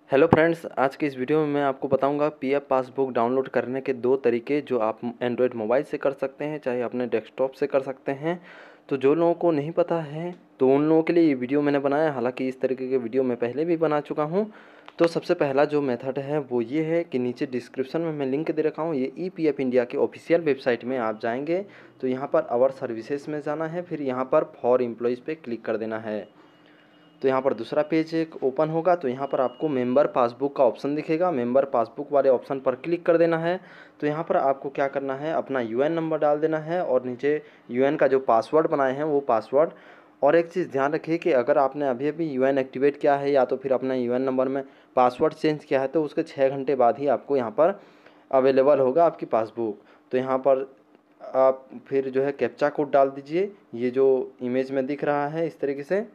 Hello friends, आज की इस वीडियो में मैं आपको बताऊंगा पीएफ पासबुक डाउनलोड करने के दो तरीके जो आप एंड्रॉयड मोबाइल से कर सकते हैं, चाहे अपने डेस्कटॉप से कर सकते हैं। तो जो लोगों को नहीं पता है तो उन लोगों के लिए ये वीडियो मैंने बनाया। हालांकि इस तरीके के वीडियो मैं पहले भी बना चुका हूं। तो सबसे पहला जो मेथड है वो ये है कि नीचे डिस्क्रिप्शन में मैं लिंक दे रखा हूँ। ये EPF इंडिया के ऑफिशियल वेबसाइट में आप जाएंगे तो यहाँ पर आवर सर्विसेज में जाना है, फिर यहाँ पर फॉर एम्प्लॉयज़ पे क्लिक कर देना है। तो यहाँ पर दूसरा पेज एक ओपन होगा। तो यहाँ पर आपको मेंबर पासबुक का ऑप्शन दिखेगा। मेंबर पासबुक वाले ऑप्शन पर क्लिक कर देना है। तो यहाँ पर आपको क्या करना है, अपना यूएन नंबर डाल देना है और नीचे यूएन का जो पासवर्ड बनाए हैं वो पासवर्ड। और एक चीज़ ध्यान रखिए कि अगर आपने अभी अभी यूएन एक्टिवेट किया है या तो फिर अपना यूएन नंबर में पासवर्ड चेंज किया है तो उसके 6 घंटे बाद ही आपको यहाँ पर अवेलेबल होगा आपकी पासबुक। तो यहाँ पर आप फिर जो है कैप्चा कोड डाल दीजिए, ये जो इमेज में दिख रहा है इस तरीके से।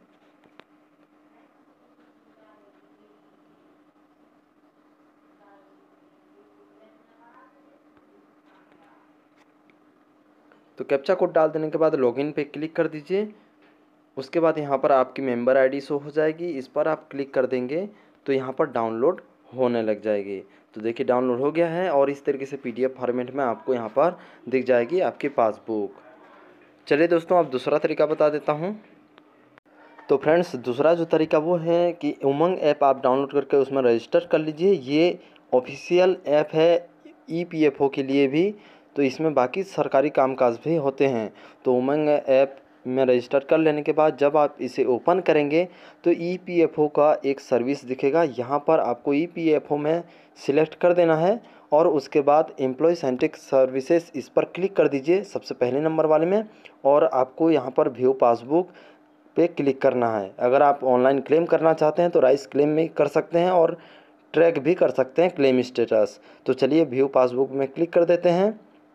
तो कैप्चा कोड डाल देने के बाद लॉगिन पे क्लिक कर दीजिए। उसके बाद यहाँ पर आपकी मेंबर आईडी शो हो जाएगी, इस पर आप क्लिक कर देंगे तो यहाँ पर डाउनलोड होने लग जाएगी। तो देखिए डाउनलोड हो गया है और इस तरीके से PDF फॉर्मेट में आपको यहाँ पर दिख जाएगी आपकी पासबुक। चलिए दोस्तों, अब दूसरा तरीका बता देता हूँ। तो फ्रेंड्स, दूसरा जो तरीका वो है कि उमंग ऐप आप डाउनलोड करके उसमें रजिस्टर कर लीजिए। ये ऑफिशियल ऐप है EPFO के लिए भी। तो इसमें बाकी सरकारी कामकाज भी होते हैं। तो उमंग ऐप में रजिस्टर कर लेने के बाद जब आप इसे ओपन करेंगे तो EPFO का एक सर्विस दिखेगा। यहाँ पर आपको EPFO में सिलेक्ट कर देना है और उसके बाद एम्प्लॉय सेंट्रिक सर्विसेज इस पर क्लिक कर दीजिए सबसे पहले नंबर वाले में। और आपको यहाँ पर व्यू पासबुक पे क्लिक करना है। अगर आप ऑनलाइन क्लेम करना चाहते हैं तो राइस क्लेम में कर सकते हैं और ट्रैक भी कर सकते हैं क्लेम स्टेटस। तो चलिए व्यू पासबुक में क्लिक कर देते हैं।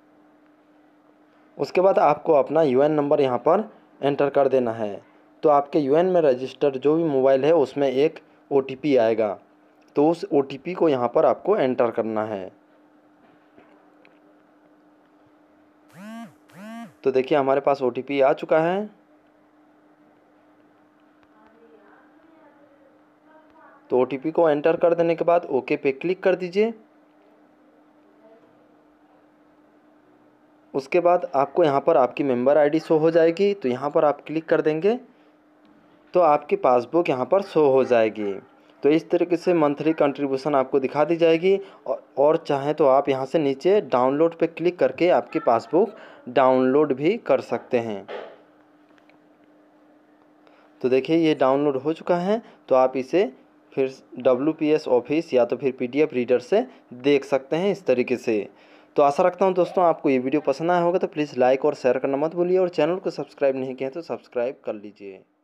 उसके बाद आपको अपना यूएन नंबर यहाँ पर एंटर कर देना है। तो आपके यूएन में रजिस्टर्ड जो भी मोबाइल है उसमें एक OTP आएगा। तो उस OTP को यहाँ पर आपको एंटर करना है। तो देखिए हमारे पास OTP आ चुका है। तो OTP को एंटर कर देने के बाद ओके पे क्लिक कर दीजिए। उसके बाद आपको यहाँ पर आपकी मेंबर आईडी शो हो जाएगी। तो यहाँ पर आप क्लिक कर देंगे तो आपकी पासबुक यहाँ पर शो हो जाएगी। तो इस तरीके से मंथली कंट्रीब्यूशन आपको दिखा दी जाएगी। और चाहें तो आप यहाँ से नीचे डाउनलोड पे क्लिक करके आपकी पासबुक डाउनलोड भी कर सकते हैं। तो देखिए ये डाउनलोड हो चुका है। तो आप इसे फिर WPS ऑफिस या तो फिर PDF रीडर से देख सकते हैं इस तरीके से। तो आशा रखता हूँ दोस्तों आपको ये वीडियो पसंद आया होगा। तो प्लीज़ लाइक और शेयर करना मत भूलिए और चैनल को सब्सक्राइब नहीं किया तो सब्सक्राइब कर लीजिए।